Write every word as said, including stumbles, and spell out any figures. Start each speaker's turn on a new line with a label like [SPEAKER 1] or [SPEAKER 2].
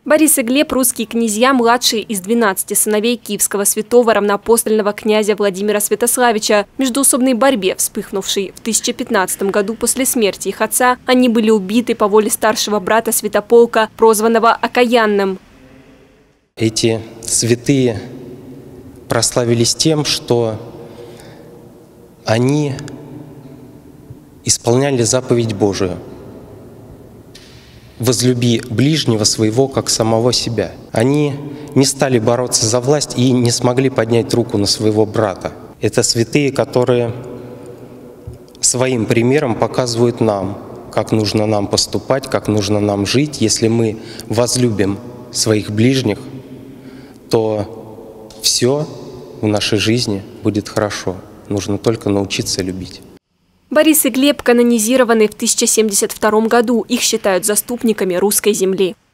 [SPEAKER 1] Борис и Глеб – русские князья, младшие из двенадцати сыновей киевского святого равноапостольного князя Владимира Святославича. В междоусобной борьбе, вспыхнувшей в тысяча пятнадцатом году после смерти их отца, они были убиты по воле старшего брата Святополка, прозванного Окаянным.
[SPEAKER 2] Эти святые прославились тем, что они исполняли заповедь Божию: «Возлюби ближнего своего, как самого себя». Они не стали бороться за власть и не смогли поднять руку на своего брата. Это святые, которые своим примером показывают нам, как нужно нам поступать, как нужно нам жить. Если мы возлюбим своих ближних, то все в нашей жизни будет хорошо. Нужно только научиться любить.
[SPEAKER 1] Борис и Глеб канонизированы в тысяча семьдесят втором году. Их считают заступниками русской земли.